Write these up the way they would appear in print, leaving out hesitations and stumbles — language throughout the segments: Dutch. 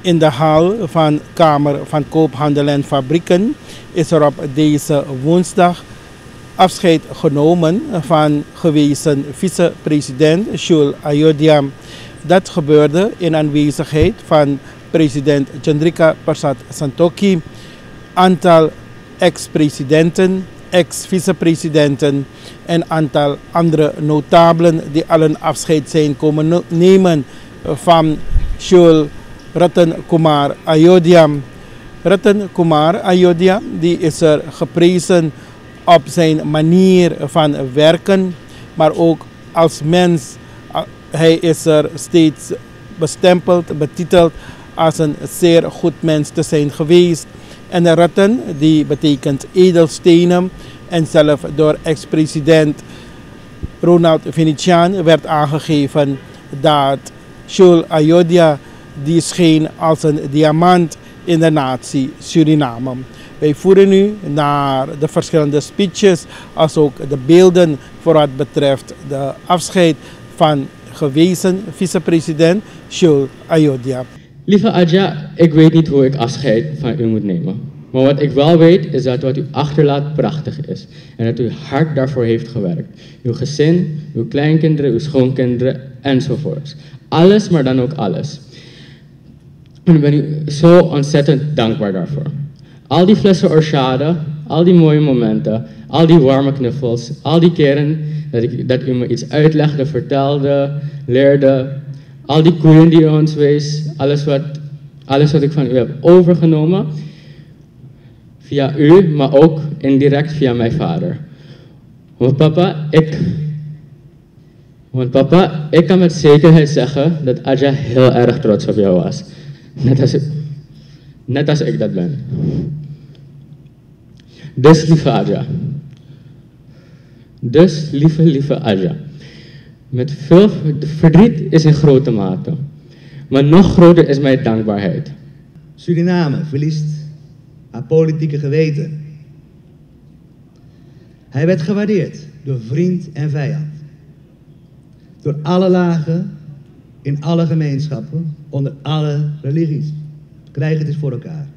In de hal van Kamer van Koophandel en Fabrieken is er op deze woensdag afscheid genomen van gewezen vice-president Jules Ayodhya. Dat gebeurde in aanwezigheid van president Chandrika Persat Santokhi, aantal ex-presidenten, ex-vicepresidenten en aantal andere notabelen die allen afscheid zijn komen nemen van Jules Ratan Kumar Ayodhya. Ratan Kumar Ayodhya die is er geprezen op zijn manier van werken, maar ook als mens. Hij is er steeds bestempeld, betiteld als een zeer goed mens te zijn geweest. En Ratan, die betekent edelstenen, en zelf door ex-president Ronald Venetiaan werd aangegeven dat Jules Ayodhya die scheen als een diamant in de natie Suriname. Wij voeren nu naar de verschillende speeches, als ook de beelden voor wat betreft de afscheid van gewezen vicepresident Jules Ayodhya. Lieve Adja, ik weet niet hoe ik afscheid van u moet nemen. Maar wat ik wel weet is dat wat u achterlaat prachtig is. En dat u hard daarvoor heeft gewerkt. Uw gezin, uw kleinkinderen, uw schoonkinderen enzovoort. Alles, maar dan ook alles. En ik ben u zo ontzettend dankbaar daarvoor. Al die flessen orchade, al die mooie momenten, al die warme knuffels, al die keren dat u me iets uitlegde, vertelde, leerde. Al die koeien die u ons wees, alles wat ik van u heb overgenomen. Via u, maar ook indirect via mijn vader. Want papa, ik kan met zekerheid zeggen dat Adja heel erg trots op jou was. Net als ik dat ben. Dus lieve Adja. Dus lieve Adja. Met veel verdriet is in grote mate. Maar nog groter is mijn dankbaarheid. Suriname verliest haar politieke geweten. Hij werd gewaardeerd door vriend en vijand. Door alle lagen, in alle gemeenschappen, onder alle religies. Krijg het eens voor elkaar.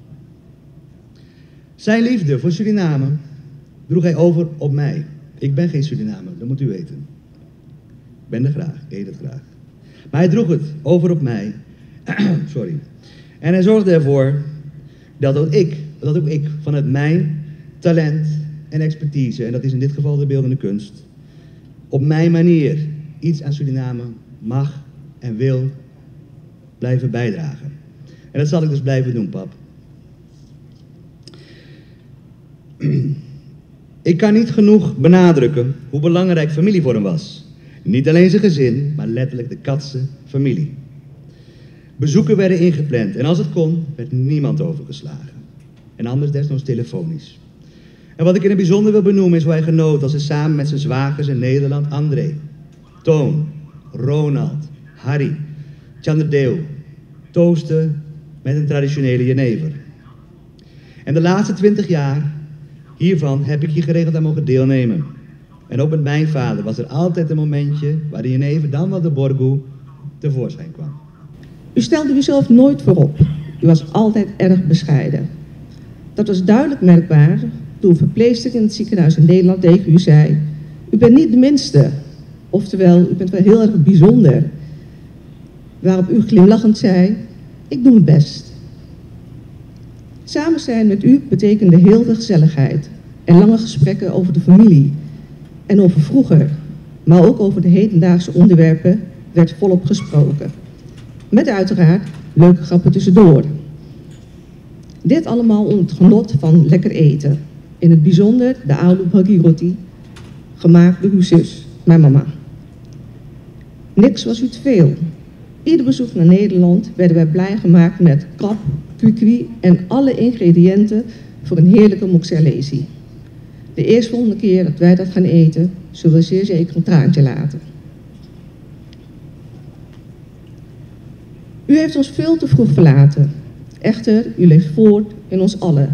Zijn liefde voor Suriname droeg hij over op mij. Ik ben geen Surinamer, dat moet u weten. Ik ben er graag, ik eet het graag. Maar hij droeg het over op mij. Sorry. En hij zorgde ervoor dat ook ik vanuit mijn talent en expertise, en dat is in dit geval de beeldende kunst, op mijn manier iets aan Suriname mag en wil blijven bijdragen. En dat zal ik dus blijven doen, pap. Ik kan niet genoeg benadrukken hoe belangrijk familie voor hem was. Niet alleen zijn gezin, maar letterlijk de Katse familie. Bezoeken werden ingepland en als het kon, werd niemand overgeslagen. En anders desnoods telefonisch. En wat ik in het bijzonder wil benoemen is hoe hij genoot als hij samen met zijn zwagers in Nederland André, Toon, Ronald, Harry, Chanderdeel toostte met een traditionele jenever. En de laatste 20 jaar hiervan heb ik hier geregeld aan mogen deelnemen. En ook met mijn vader was er altijd een momentje waar de jenever dan wel de borgoe tevoorschijn kwam. U stelde uzelf nooit voorop. U was altijd erg bescheiden. Dat was duidelijk merkbaar toen een verpleegster in het ziekenhuis in Nederland tegen u zei: u bent niet de minste. Oftewel, u bent wel heel erg bijzonder. Waarop u glimlachend zei: ik doe mijn best. Samen zijn met u betekende heel veel gezelligheid en lange gesprekken over de familie en over vroeger, maar ook over de hedendaagse onderwerpen werd volop gesproken. Met uiteraard leuke grappen tussendoor. Dit allemaal onder het genot van lekker eten. In het bijzonder de aloo bhagi roti, gemaakt door uw zus, mijn mama. Niks was u te veel. Ieder bezoek naar Nederland werden wij blij gemaakt met krab, kwikwi en alle ingrediënten voor een heerlijke moxerlesi. De eerstvolgende keer dat wij dat gaan eten, zullen we zeer zeker een traantje laten. U heeft ons veel te vroeg verlaten. Echter, u leeft voort in ons allen.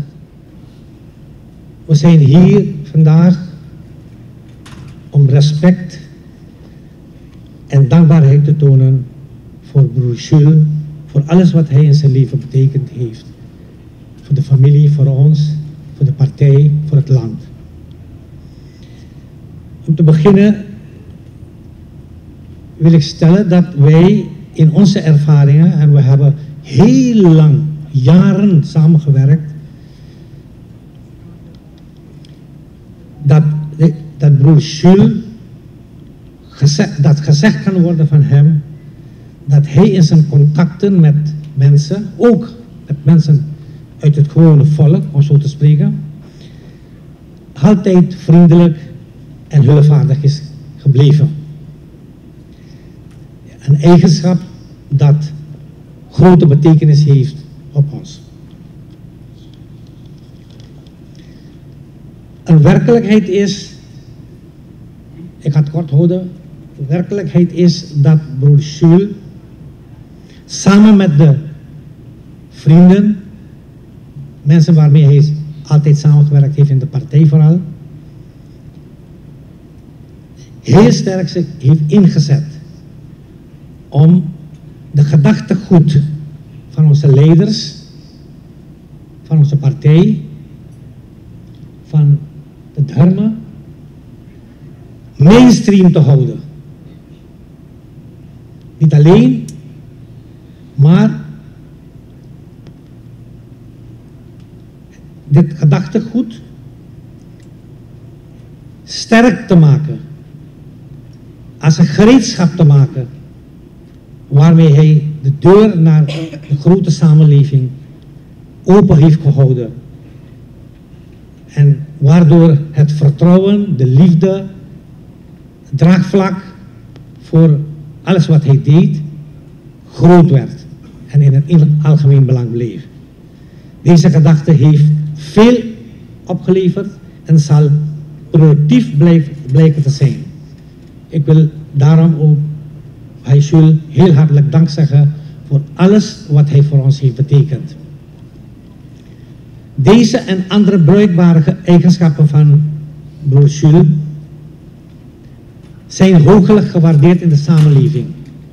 We zijn hier vandaag om respect en dankbaarheid te tonen voor broer Jules, voor alles wat hij in zijn leven betekend heeft. Voor de familie, voor ons, voor de partij, voor het land. Om te beginnen wil ik stellen dat wij in onze ervaringen, en we hebben heel lang, jaren samengewerkt, dat broer Jules, dat gezegd kan worden van hem, dat hij in zijn contacten met mensen, ook met mensen uit het gewone volk, om zo te spreken, altijd vriendelijk en hulpvaardig is gebleven. Een eigenschap dat grote betekenis heeft op ons. Een werkelijkheid is, ik ga het kort houden, de werkelijkheid is dat broer Jules samen met de vrienden, mensen waarmee hij altijd samengewerkt heeft in de partij vooral, heel sterk zich heeft ingezet om de gedachtegoed van onze leiders, van onze partij, van de dharma, mainstream te houden. Niet alleen, maar dit gedachtegoed sterk te maken, als een gereedschap te maken, waarmee hij de deur naar de grote samenleving open heeft gehouden. En waardoor het vertrouwen, de liefde, het draagvlak voor alles wat hij deed, groot werd en in het algemeen belang bleef. Deze gedachte heeft veel opgeleverd en zal productief blijken te zijn. Ik wil daarom ook Jules heel hartelijk dank zeggen voor alles wat hij voor ons heeft betekend. Deze en andere bruikbare eigenschappen van broer Jules zijn hooglijk gewaardeerd in de samenleving.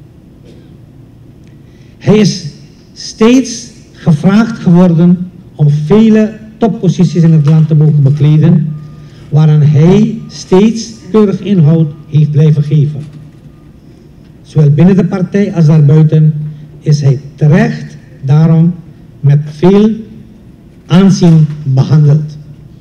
Hij is steeds gevraagd geworden om vele topposities in het land te mogen bekleden, waaraan hij steeds keurig inhoud heeft blijven geven. Zowel binnen de partij als daarbuiten is hij terecht daarom met veel aanzien behandeld.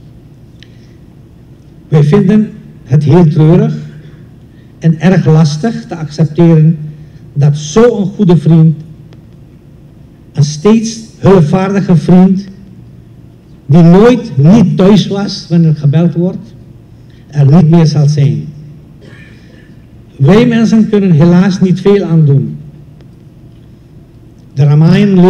Wij vinden het heel treurig en erg lastig te accepteren dat zo'n goede vriend, een steeds hulpvaardige vriend, die nooit niet thuis was wanneer er gebeld wordt, er niet meer zal zijn. Wij mensen kunnen helaas niet veel aan doen. De Ramayana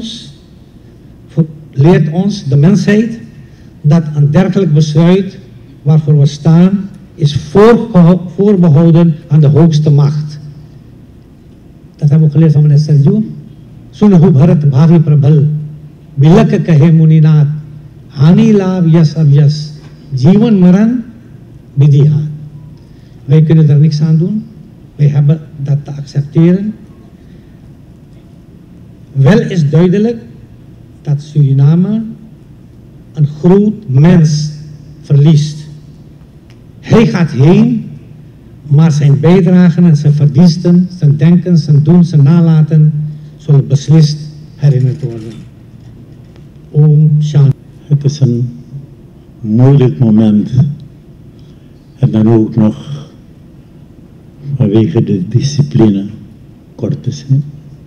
leert ons, de mensheid, dat een dergelijk besluit waarvoor we staan, is voorbehouden aan de hoogste macht. Dat hebben we geleerd van meneer Sergio. Sunahu Bharat Bhavi Prabhal, Bilaka Kahe Muninaat, Hani Laab Yas Avyas, Jivan Maran Bidiha. Wij kunnen er niks aan doen. Wij hebben dat te accepteren. Wel is duidelijk dat Suriname een groot mens verliest. Hij gaat heen, maar zijn bijdragen en zijn verdiensten, zijn denken, zijn doen, zijn nalaten, zullen beslist herinnerd worden. Om Shanti. Het is een moeilijk moment. En dan ook nog vanwege de discipline kort te zijn.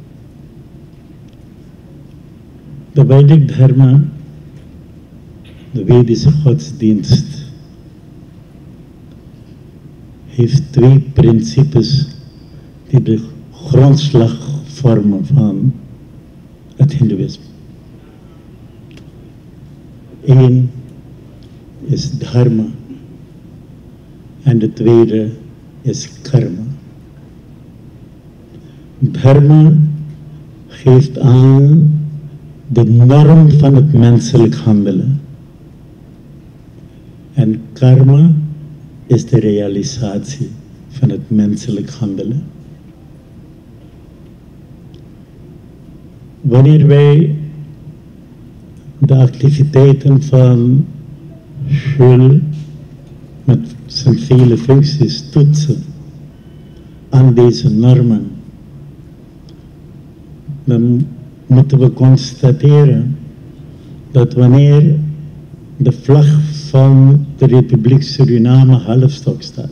De Vedic Dharma, de Vedische godsdienst, heeft twee principes die de grondslag vormen van het Hindoeïsme. Eén is dharma en de tweede is karma. Dharma geeft aan de norm van het menselijk handelen. En karma is de realisatie van het menselijk handelen. wanneer wij de activiteiten van Jules met zijn vele functies toetsen aan deze normen, dan moeten we constateren dat wanneer de vlag van de Republiek Suriname halfstok staat,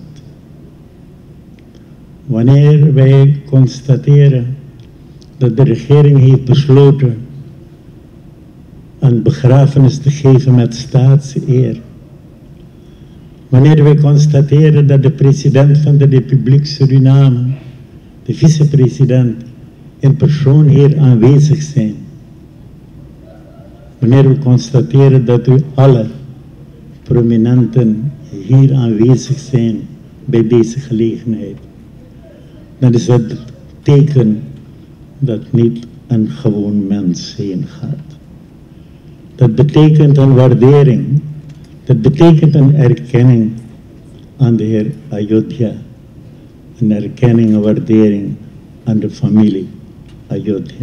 wanneer wij constateren dat de regering heeft besloten een begrafenis te geven met staatseer, wanneer wij constateren dat de president van de Republiek Suriname, de vicepresident, in persoon hier aanwezig zijn, wanneer we constateren dat u alle prominenten hier aanwezig zijn bij deze gelegenheid, dan is het teken dat niet een gewoon mens heen gaat. Dat betekent een waardering, dat betekent een erkenning aan de heer Ayodhya, een erkenning en waardering aan de familie Ayodhya.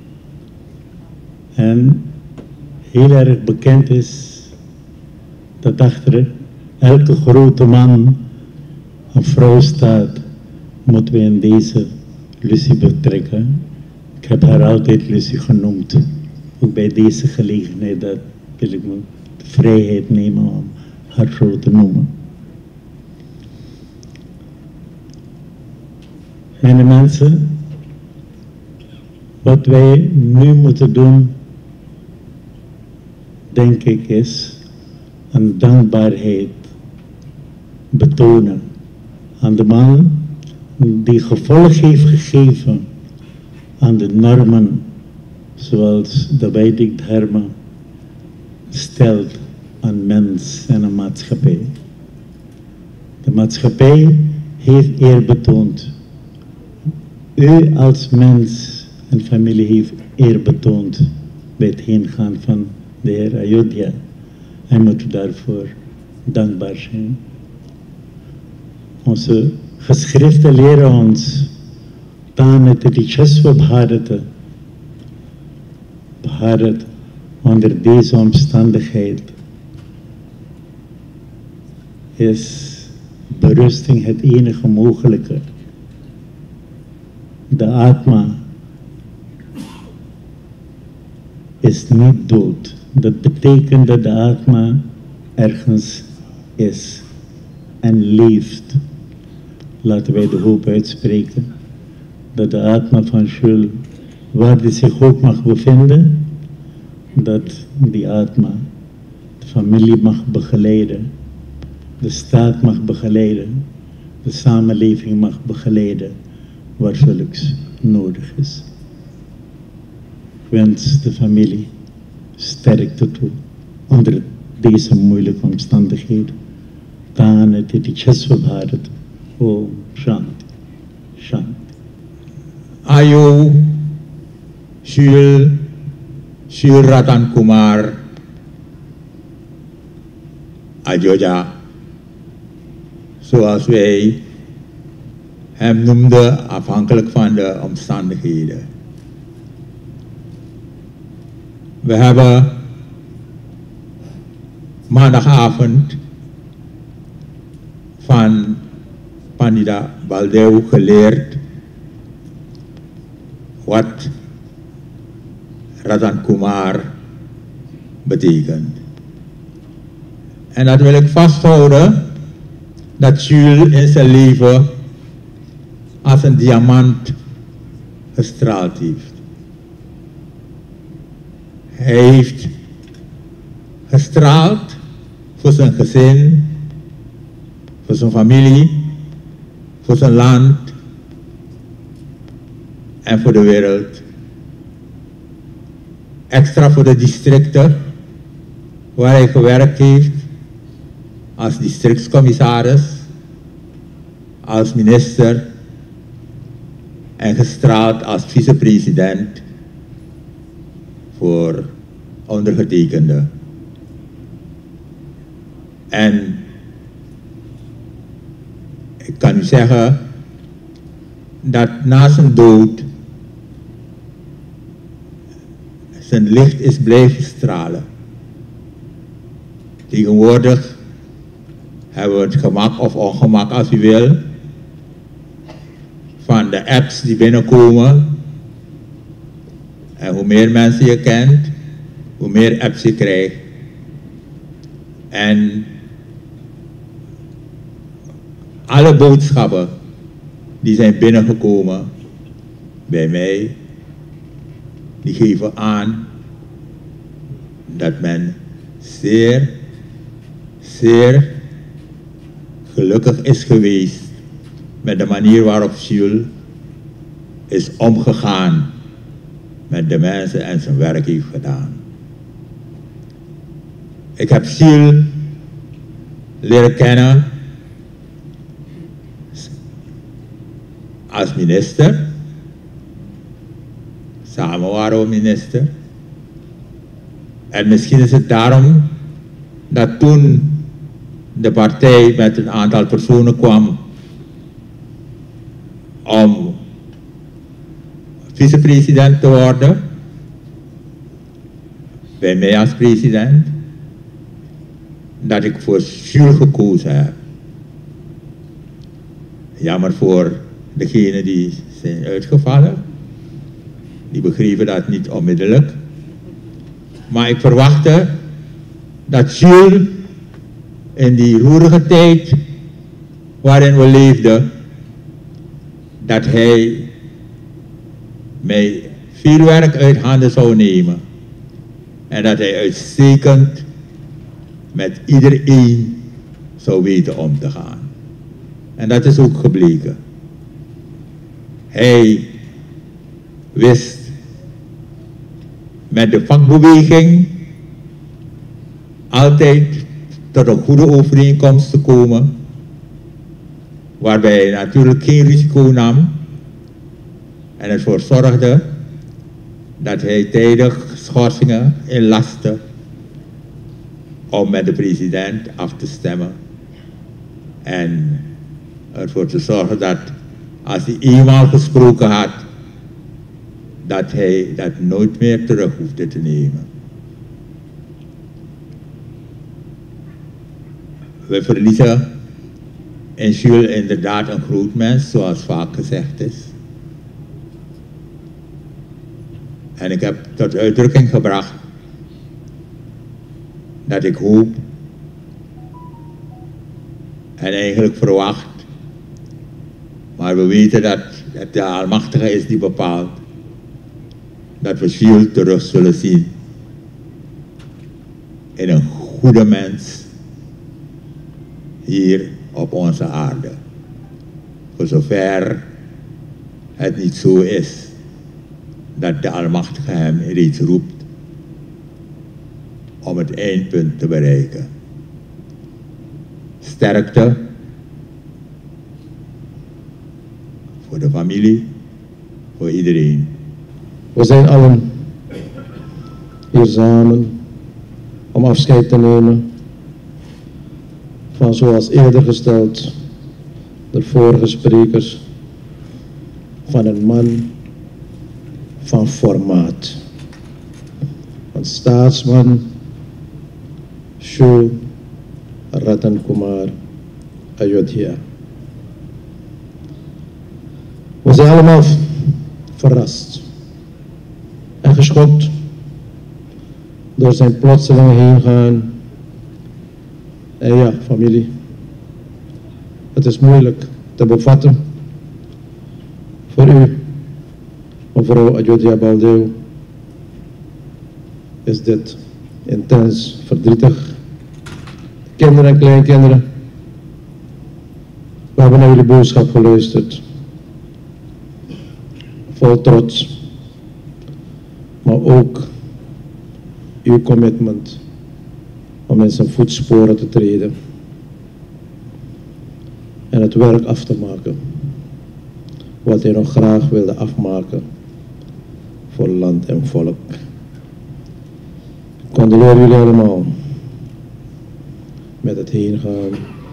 En heel erg bekend is dat achter elke grote man een vrouw staat, moeten we in deze Lucie betrekken. Ik heb haar altijd Lucie genoemd. Ook bij deze gelegenheid dat wil ik me de vrijheid nemen om haar zo te noemen. Mijn mensen, wat wij nu moeten doen, denk ik, is een dankbaarheid betonen aan de man die gevolg heeft gegeven aan de normen zoals de Vedic Dharma stelt aan mens en een maatschappij. De maatschappij heeft eer betoond. U als mens en familie heeft eer betoond bij het heengaan van de heer Ayodhya. En moet daarvoor dankbaar zijn. Onze geschriften leren ons Tanat Richasva Bharata. Bharat onder deze omstandigheid is berusting het enige mogelijke. De Atma is niet dood. Dat betekent dat de Atma ergens is en leeft. Laten wij de hoop uitspreken dat de Atma van Jules, waar die zich ook mag bevinden, dat die Atma de familie mag begeleiden, de staat mag begeleiden, de samenleving mag begeleiden waar zulks nodig is. Ik wens de familie sterkte toe onder deze moeilijke omstandigheden. Tanat Richasva Bharat. Om Shanti. Shanti. Ayo Jules Ratan Kumar Ayodhya, zoals wij hem noemden, afhankelijk van de omstandigheden. We hebben maandagavond van Pandita Baldev geleerd wat Ratan Kumar betekent. En dat wil ik vasthouden, dat Jules in zijn leven als een diamant gestraald heeft. Hij heeft gestraald voor zijn gezin, voor zijn familie, voor zijn land en voor de wereld. Extra voor de districten waar hij gewerkt heeft als districtscommissaris, als minister en gestraald als vicepresident voor ondergetekende. En ik kan u zeggen dat na zijn dood zijn licht is blijven stralen. Tegenwoordig hebben we het gemak of ongemak, als u wil, van de apps die binnenkomen. En hoe meer mensen je kent, hoe meer apps je krijgt. En alle boodschappen die zijn binnengekomen bij mij, die geven aan dat men zeer, zeer gelukkig is geweest met de manier waarop Jules is omgegaan met de mensen en zijn werk heeft gedaan. Ik heb Jules leren kennen als minister. Samen waren we minister. En misschien is het daarom dat toen de partij met een aantal personen kwam om vicepresident te worden, bij mij als president, dat ik voor Jules gekozen heb. Jammer voor degenen die zijn uitgevallen. Die begrepen dat niet onmiddellijk. Maar ik verwachtte dat Jules in die roerige tijd waarin we leefden, dat hij mij veel werk uit handen zou nemen. En dat hij uitstekend met iedereen zou weten om te gaan. En dat is ook gebleken. Hij wist met de vakbeweging altijd tot een goede overeenkomst te komen, waarbij hij natuurlijk geen risico nam en ervoor zorgde dat hij tijdig schorsingen inlastte om met de president af te stemmen en ervoor te zorgen dat als hij eenmaal gesproken had, dat hij dat nooit meer terug hoefde te nemen. We verliezen in Jules inderdaad een groot mens, zoals vaak gezegd is. En ik heb tot uitdrukking gebracht dat ik hoop en eigenlijk verwacht, maar we weten dat het de Almachtige is die bepaalt, dat we Jules terug zullen zien in een goede mens hier op onze aarde. Voor zover het niet zo is dat de Almachtige hem reeds roept om het eindpunt te bereiken. Sterkte voor de familie, voor iedereen. We zijn allen hier samen om afscheid te nemen van, zoals eerder gesteld, de vorige sprekers, van een man van formaat. Van staatsman Jules Ratan Kumar Ayodhya. We zijn allemaal verrast en geschokt door zijn plotselinge heengaan. En ja, familie, het is moeilijk te bevatten voor u, mevrouw Ayodhya Baldeu, is dit intens verdrietig. Kinderen en kleinkinderen, we hebben naar jullie boodschap geluisterd, vol trots, maar ook uw commitment om in zijn voetsporen te treden en het werk af te maken wat hij nog graag wilde afmaken voor land en volk. Ik condoleer jullie allemaal met het heengaan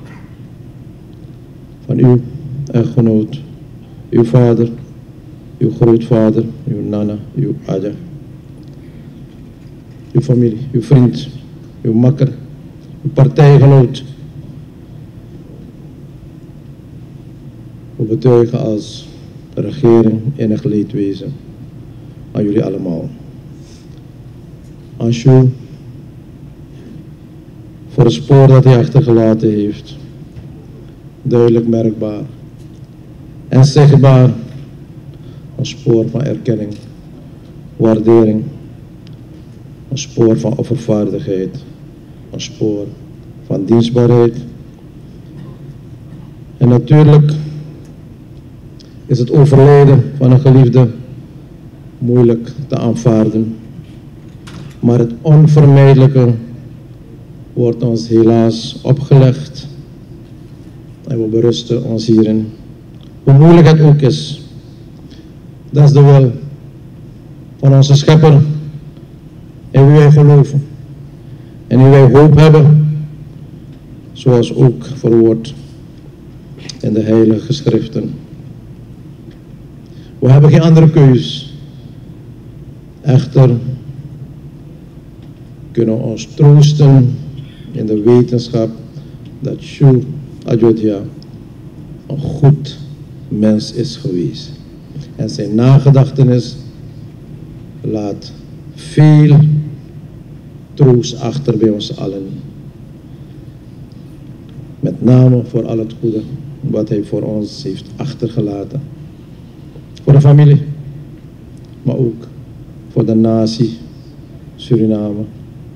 van uw echtgenoot, uw vader, uw grootvader, uw nana, uw adja, uw familie, uw vriend, uw makker, uw partijgenoot. We betuigen als regering innig leedwezen aan jullie allemaal. Aan Jules voor het spoor dat hij achtergelaten heeft. Duidelijk merkbaar en zichtbaar. Een spoor van erkenning, waardering, een spoor van offervaardigheid, een spoor van dienstbaarheid. En natuurlijk is het overlijden van een geliefde moeilijk te aanvaarden, maar het onvermijdelijke wordt ons helaas opgelegd en we berusten ons hierin. Hoe moeilijk het ook is, dat is de wil van onze Schepper in wie wij geloven en in wie wij hoop hebben, zoals ook verwoord in de Heilige Schriften. We hebben geen andere keus. Echter kunnen we ons troosten in de wetenschap dat Jules Ayodhya een goed mens is geweest. En zijn nagedachtenis laat veel troost achter bij ons allen. Met name voor al het goede wat hij voor ons heeft achtergelaten. Voor de familie, maar ook voor de natie Suriname.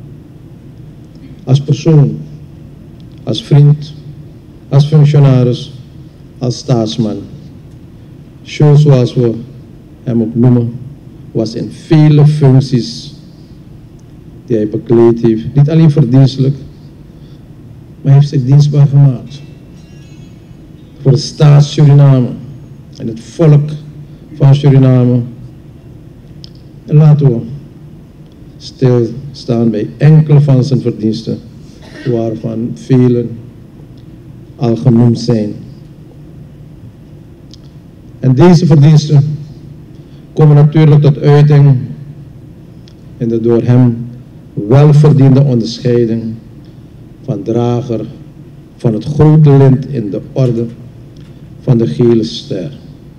Als persoon, als vriend, als functionaris, als staatsman. Jules, zoals we hem ook noemen, was in vele functies die hij bekleed heeft, niet alleen verdienstelijk, maar heeft zich dienstbaar gemaakt voor de staat Suriname en het volk van Suriname. En laten we stilstaan bij enkele van zijn verdiensten, waarvan velen al genoemd zijn. En deze verdiensten komen natuurlijk tot uiting in de door hem welverdiende onderscheiding van drager van het grote lint in de orde van de gele ster.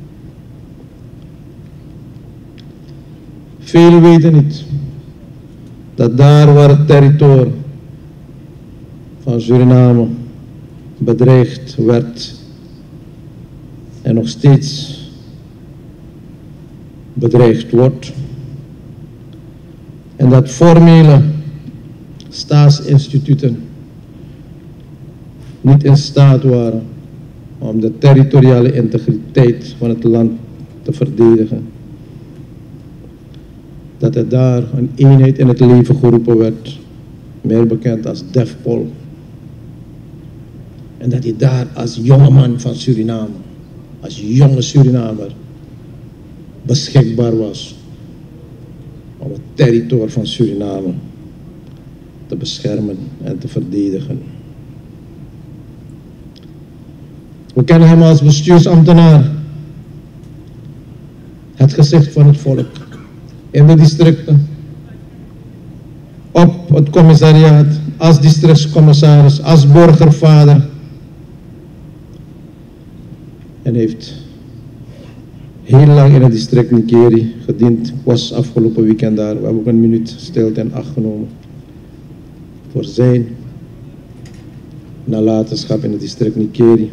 Velen weten niet dat daar waar het territorium van Suriname bedreigd werd en nog steeds bedreigd wordt, en dat formele staatsinstituten niet in staat waren om de territoriale integriteit van het land te verdedigen, dat er daar een eenheid in het leven geroepen werd, meer bekend als DEFPOL. En dat hij daar als jongeman van Suriname, als jonge Surinamer, beschikbaar was om het territorium van Suriname te beschermen en te verdedigen. We kennen hem als bestuursambtenaar, het gezicht van het volk, in de districten, op het commissariaat, als districtscommissaris, als burgervader. En heeft heel lang in het district Nikeri gediend. Ik was afgelopen weekend daar. We hebben ook een minuut stilte in acht genomen voor zijn nalatenschap in het district Nikeri.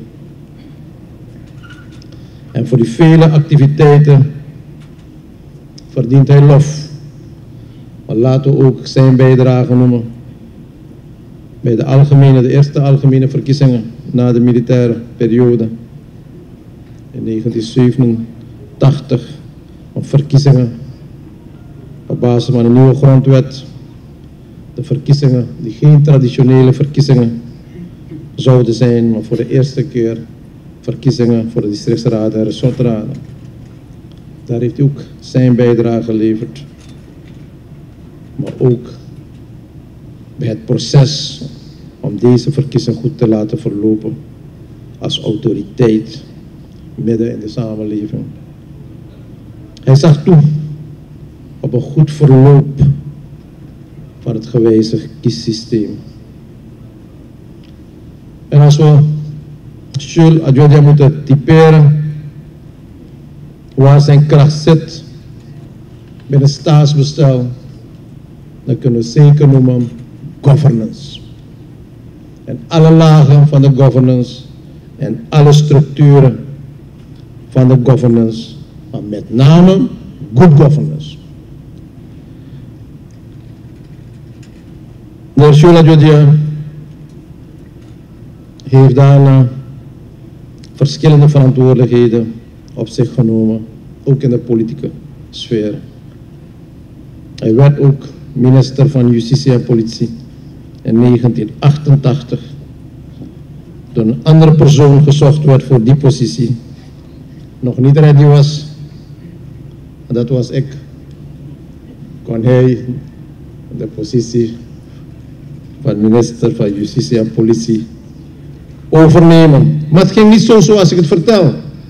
En voor die vele activiteiten verdient hij lof. Maar laten we ook zijn bijdrage noemen bij de eerste algemene verkiezingen na de militaire periode in 1987, op verkiezingen op basis van een nieuwe grondwet. De verkiezingen die geen traditionele verkiezingen zouden zijn, maar voor de eerste keer verkiezingen voor de districtsraden en resortraden. Daar heeft hij ook zijn bijdrage geleverd. Maar ook bij het proces om deze verkiezing goed te laten verlopen als autoriteit midden in de samenleving. Hij zag toe op een goed verloop van het gewijzigd kiessysteem. En als we Jules Adjodia moeten typeren waar zijn kracht zit binnen staatsbestel, dan kunnen we zeker noemen governance. En alle lagen van de governance en alle structuren van de governance, maar met name good governance. De heer Jules Adjodia heeft daarna verschillende verantwoordelijkheden op zich genomen, ook in de politieke sfeer. Hij werd ook minister van Justitie en Politie in 1988, toen een andere persoon gezocht werd voor die positie, nog niet ready was, en dat was ik, kon hij de positie van minister van Justitie en Politie overnemen. Maar het ging niet zo zoals ik het vertel.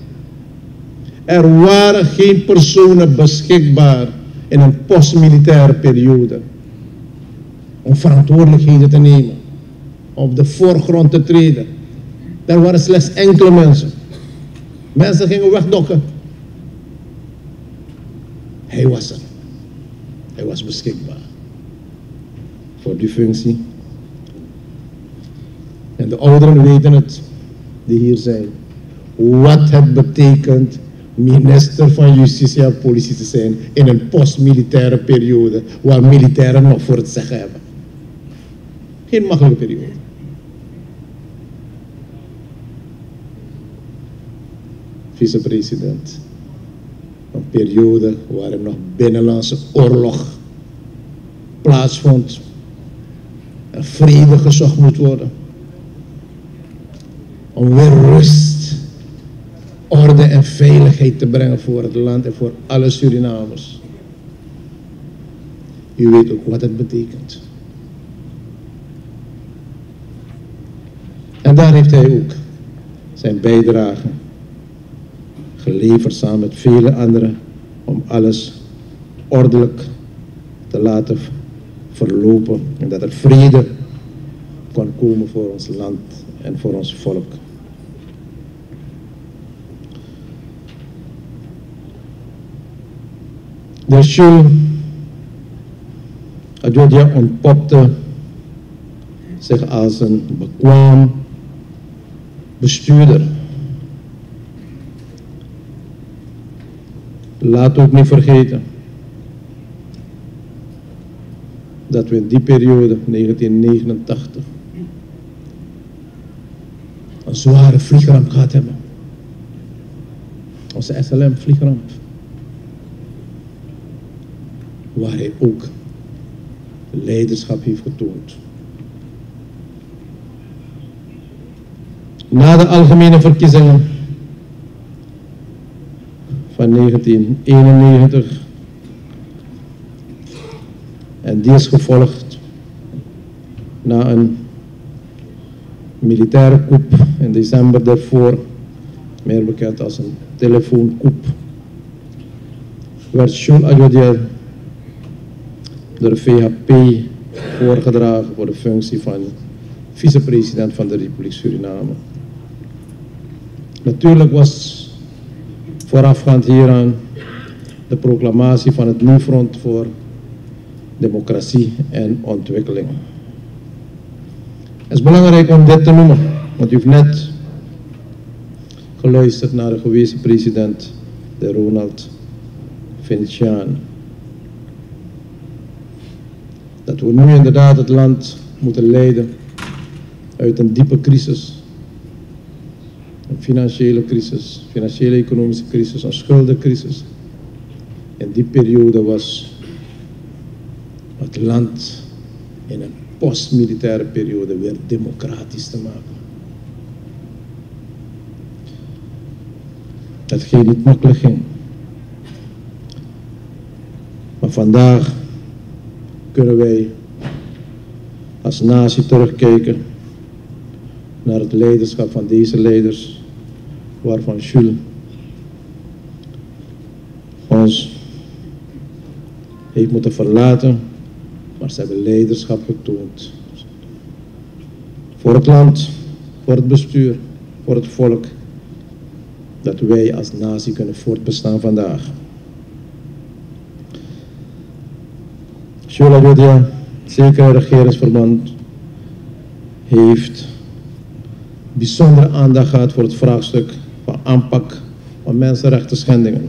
Er waren geen personen beschikbaar in een postmilitaire periode om verantwoordelijkheden te nemen, om op de voorgrond te treden. Er waren slechts enkele mensen. Mensen gingen wegdokken. Hij was er. Hij was beschikbaar voor die functie. En de ouderen weten het, die hier zijn, wat het betekent minister van Justitie en Politie te zijn in een postmilitaire periode, waar militairen nog voor het zeggen hebben. Geen makkelijke periode. Vicepresident. Een periode waarin nog binnenlandse oorlog plaatsvond en vrede gezocht moet worden. Om weer rust, orde en veiligheid te brengen voor het land en voor alle Surinamers. U weet ook wat het betekent. En daar heeft hij ook zijn bijdrage geleverd samen met vele anderen om alles ordelijk te laten verlopen en dat er vrede kon komen voor ons land en voor ons volk. De Jules Adjodia ontpopte zich als een bekwaam bestuurder. Laat ook niet vergeten dat we in die periode, 1989, een zware vliegramp gehad hebben. Onze SLM-vliegramp. Waar hij ook leiderschap heeft getoond. Na de algemene verkiezingen van 1991 en die is gevolgd na een militaire coup in december daarvoor, meer bekend als een telefooncoup, werd Jules Adjodia door de VHP voorgedragen voor de functie van vicepresident van de Republiek Suriname. Natuurlijk was voorafgaand hieraan de proclamatie van het Nieuw Front voor Democratie en Ontwikkeling. Het is belangrijk om dit te noemen, want u heeft net geluisterd naar de gewezen president, de Ronald Vinciani. Dat we nu inderdaad het land moeten leiden uit een diepe crisis. Een financiële crisis, financiële economische crisis, een schuldencrisis. In die periode was het land in een postmilitaire periode weer democratisch te maken. Hetgeen niet makkelijk ging. Maar vandaag kunnen wij als natie terugkijken naar het leiderschap van deze leiders, waarvan Jules ons heeft moeten verlaten maar ze hebben leiderschap getoond. Voor het land, voor het bestuur, voor het volk. Dat wij als natie kunnen voortbestaan vandaag. Jules Adjodia, zeker regeringsverband, heeft bijzondere aandacht gehad voor het vraagstuk van aanpak van mensenrechten schendingen.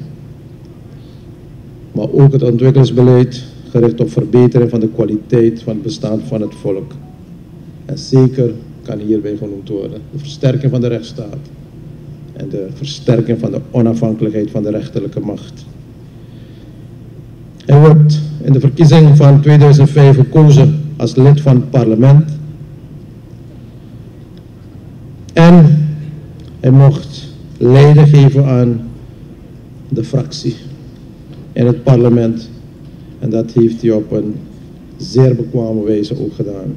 Maar ook het ontwikkelingsbeleid gericht op verbetering van de kwaliteit van het bestaan van het volk. En zeker kan hierbij genoemd worden de versterking van de rechtsstaat en de versterking van de onafhankelijkheid van de rechterlijke macht. Hij wordt in de verkiezing van 2005 gekozen als lid van het parlement. En hij mocht leiding geven aan de fractie in het parlement. En dat heeft hij op een zeer bekwame wijze ook gedaan.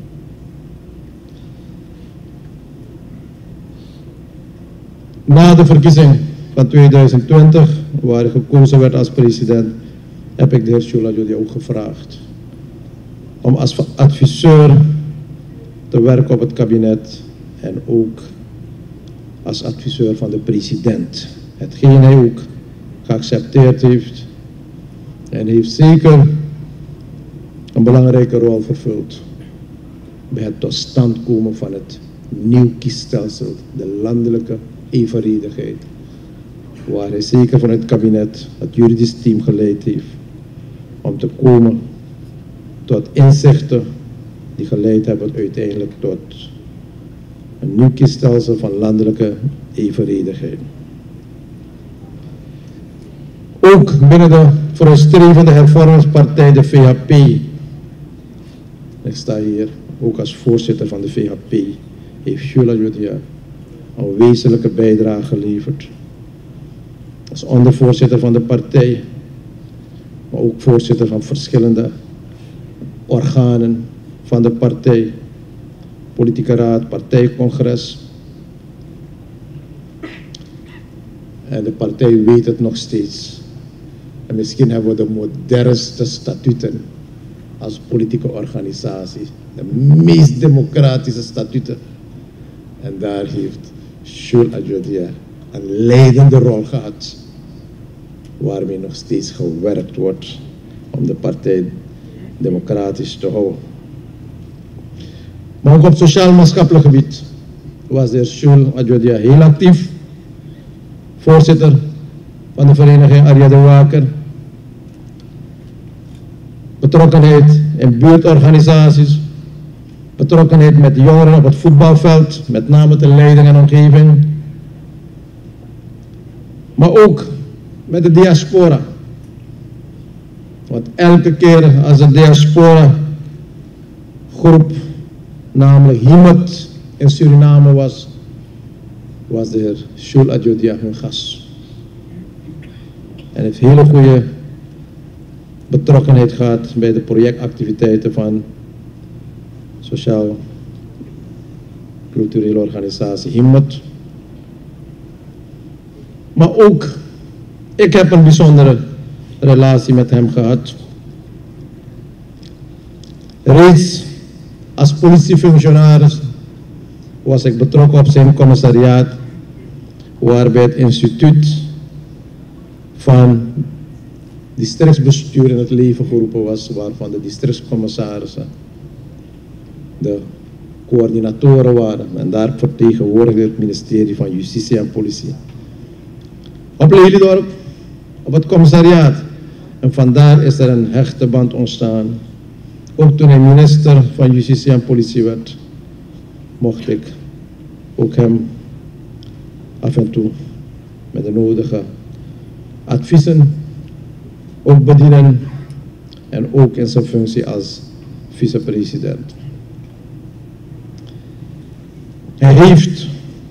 Na de verkiezing van 2020, waar hij gekozen werd als president, heb ik de heer Jules Adjodia ook gevraagd om als adviseur te werken op het kabinet en ook als adviseur van de president. Hetgeen hij ook geaccepteerd heeft en heeft zeker een belangrijke rol vervuld bij het tot stand komen van het nieuw kiesstelsel, de landelijke evenredigheid, waar hij zeker van het kabinet het juridisch team geleid heeft om te komen tot inzichten die geleid hebben uiteindelijk tot een nieuw kiesstelsel van landelijke evenredigheid. Ook binnen de vooruitstrevende hervormingspartij, de VHP, ik sta hier ook als voorzitter van de VHP, heeft Jules Adjodia een wezenlijke bijdrage geleverd. Als ondervoorzitter van de partij, maar ook voorzitter van verschillende organen van de partij, politieke raad, partijcongres. En de partij weet het nog steeds. En misschien hebben we de modernste statuten als politieke organisatie, de meest democratische statuten. En daar heeft Jules Adjodia een leidende rol gehad, waarmee nog steeds gewerkt wordt om de partij democratisch te houden. Maar ook op sociaal-maatschappelijk gebied was de heer Jules Adjodia heel actief. Voorzitter van de vereniging Arja de Waker. Betrokkenheid in buurtorganisaties. Betrokkenheid met de jongeren op het voetbalveld, met name de leiding en omgeving. Maar ook met de diaspora. Want elke keer als een diaspora groep, namelijk HIMET in Suriname was de heer Jules Adjodia hun gast. En heeft hele goede betrokkenheid gehad bij de projectactiviteiten van sociaal-culturele organisatie HIMET. Maar ook, ik heb een bijzondere relatie met hem gehad. Reeds als politiefunctionaris was ik betrokken op zijn commissariaat, waarbij het instituut van districtsbestuur in het leven geroepen was, waarvan de districtscommissarissen de coördinatoren waren en daar vertegenwoordigde het ministerie van Justitie en Politie. Op Lelydorp, op het commissariaat. En vandaar is er een hechte band ontstaan. Ook toen hij minister van Justitie en Politie werd, mocht ik ook hem af en toe met de nodige adviezen ook bedienen en ook in zijn functie als vicepresident. Hij heeft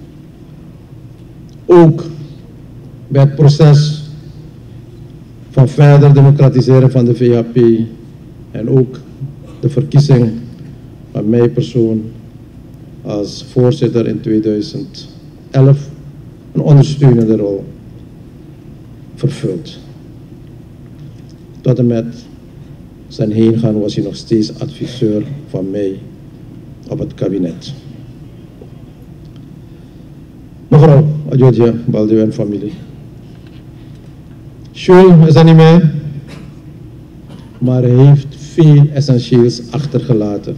ook bij het proces van verder democratiseren van de VHP en ook de verkiezing van mij persoon als voorzitter in 2011 een ondersteunende rol vervuld. Tot en met zijn heengaan was hij nog steeds adviseur van mij op het kabinet. Mevrouw Adjodia Baldwin en familie. Jules is er niet meer, maar hij heeft veel essentieels achtergelaten.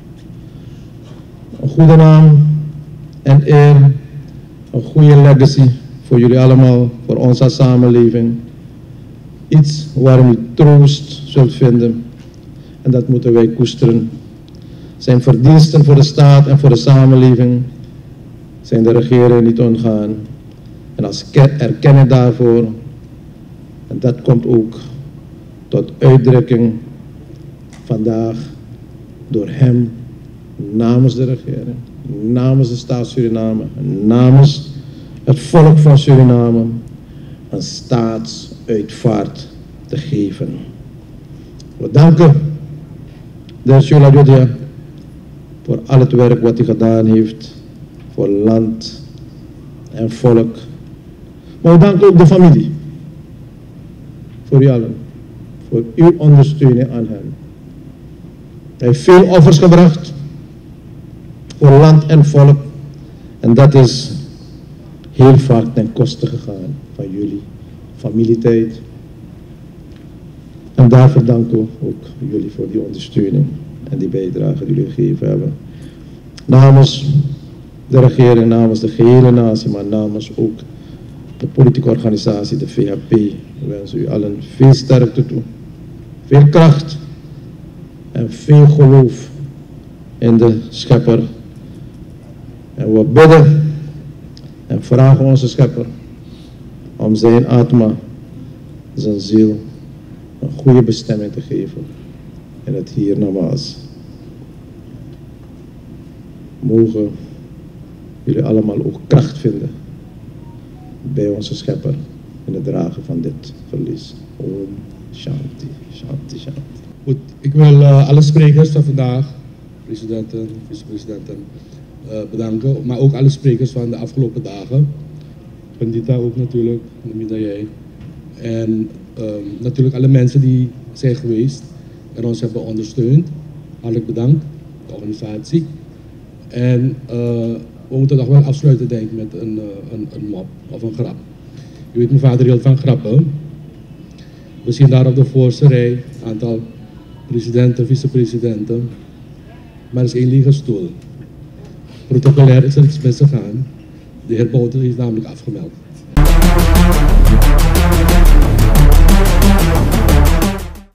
Een goede naam en eer, een goede legacy voor jullie allemaal, voor onze samenleving. Iets waarin u troost zult vinden en dat moeten wij koesteren. Zijn verdiensten voor de staat en voor de samenleving zijn de regering niet ontgaan. En als erkenning daarvoor, en dat komt ook tot uitdrukking vandaag door hem namens de regering, namens de staat Suriname, namens het volk van Suriname een staatsuitvaart te geven. We danken de heer Jules Adjodia voor al het werk wat hij gedaan heeft voor land en volk. Maar we danken ook de familie voor jullie allen, voor uw ondersteuning aan hem. Hij heeft veel offers gebracht voor land en volk en dat is heel vaak ten koste gegaan van jullie familietijd. En daarvoor danken we ook jullie voor die ondersteuning en die bijdrage die jullie gegeven hebben. Namens de regering, namens de gehele natie, maar namens ook de politieke organisatie, de VHP, wensen u allen veel sterkte toe, veel kracht en veel geloof in de Schepper. En we bidden en vragen onze Schepper om zijn atma, zijn ziel, een goede bestemming te geven in het hiernamaals. Mogen jullie allemaal ook kracht vinden bij onze Schepper in het dragen van dit verlies. Om Shanti, Shanti, Shanti. Goed, ik wil alle sprekers van vandaag, presidenten, vicepresidenten, bedanken, maar ook alle sprekers van de afgelopen dagen. Pandita ook natuurlijk, Namida jij. En natuurlijk alle mensen die zijn geweest en ons hebben ondersteund. Hartelijk bedankt, de organisatie. En we moeten toch wel afsluiten denk ik met een mop of een grap. U weet, mijn vader hield van grappen. We zien daar op de voorste rij een aantal presidenten, vicepresidenten. Maar er is één lege stoel. Protocolair is er iets misgegaan. De heer Bouten is namelijk afgemeld.